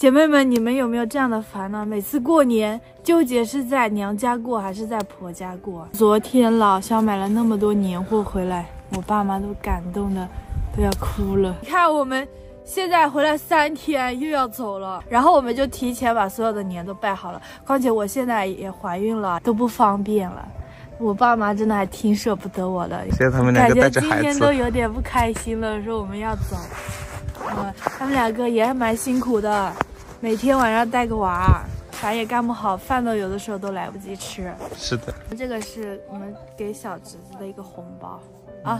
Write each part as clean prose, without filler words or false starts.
姐妹们，你们有没有这样的烦恼？每次过年纠结是在娘家过还是在婆家过？昨天老肖买了那么多年货回来，我爸妈都感动的都要哭了。你看我们现在回来3天又要走了，然后我们就提前把所有的年都拜好了。况且我现在也怀孕了，都不方便了。我爸妈真的还挺舍不得我的， 现在他们两个带着孩子， 感觉今天都有点不开心了，说我们要走。他们两个也还蛮辛苦的，每天晚上带个娃，啥也干不好，饭都有的时候都来不及吃。 是的， 这个是我们给小侄子的一个红包啊。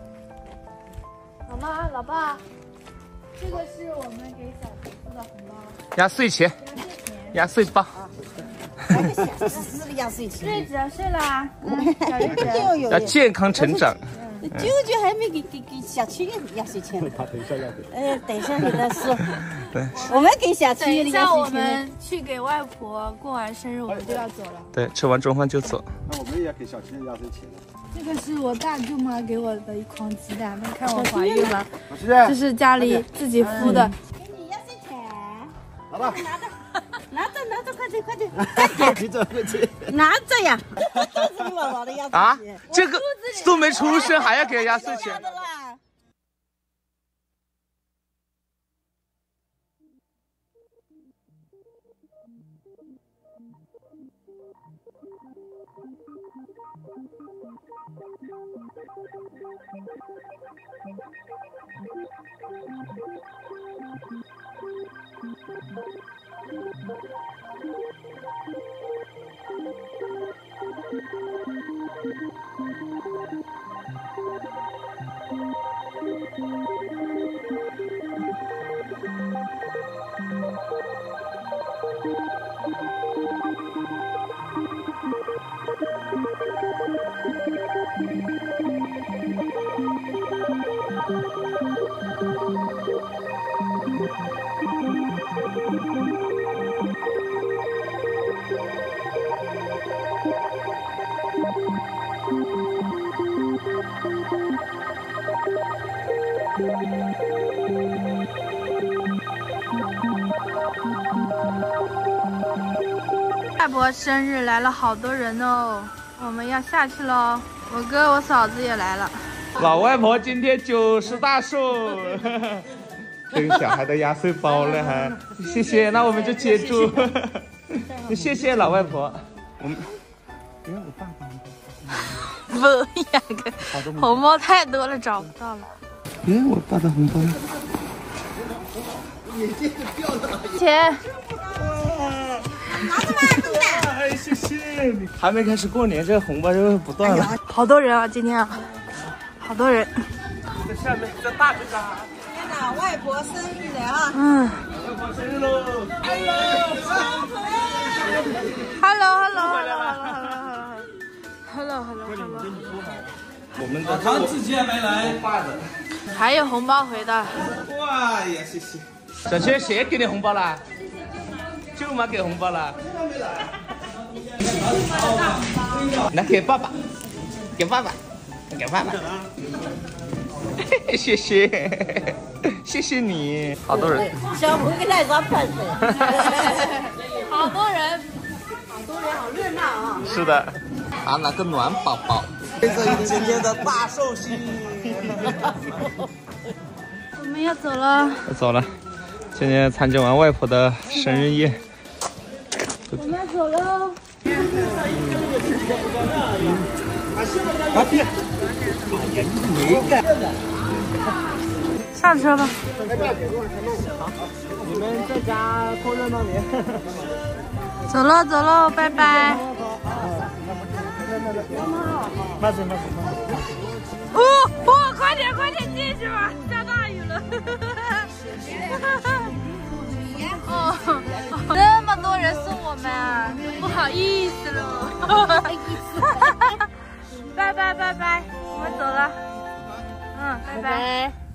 好吗，老爸？这个是我们给小侄子的红包， 压岁钱，压岁包。 这是个压岁钱。 对，几岁啦？小日子要健康成长。 舅舅还没给小区压岁钱呢。他等一下要给。等一下给他说。对。我们给小区的压岁钱。 等一下我们去给外婆过完生日，我们就要走了。 对，吃完中饭就走。 那我们也要给小区的压岁钱。 这个是我大舅妈给我的一筐鸡蛋，她看我怀孕了，这是家里自己孵的。 给你压岁钱。 好吧。 拿着，快点！你走过去。拿着呀！肚子里宝宝的压岁钱。 啊，这个都没出生还要给压岁钱？ 外婆生日来了好多人哦，我们要下去喽。我哥我嫂子也来了。 老外婆今天90大寿，给小孩的压岁包了还，谢谢，那我们就接住。谢谢老外婆。我们，我爸爸。 不呀，红包太多了，找不到了。 我爸的红包。 钱。 哎，谢谢你。还没开始过年，这个红包就不断了。 好多人啊，今天啊，好多人。 在下面，在大队长。 天哪，外婆生日了啊！ 外婆生日喽 ！Hello。 我们的汤自己还没来，爸的。 还有红包回的。 哇呀，谢谢。小圈谁给你红包啦？舅妈给红包了。来给爸爸，给爸爸。谢谢，谢谢你。好多人。 小朋友给他抓喷水。 好多人， 好热闹啊！ 是的，啊，那个暖宝宝。 这是今天的大寿星。 我们要走了。 走了，今天参加完外婆的生日宴。 我们要走了。上车吧。 你们在家过热闹年。 走喽，拜拜。 慢走。 快点进去吧，下大雨了。这么多人送我们啊，不好意思了。拜拜，我们走了。拜拜。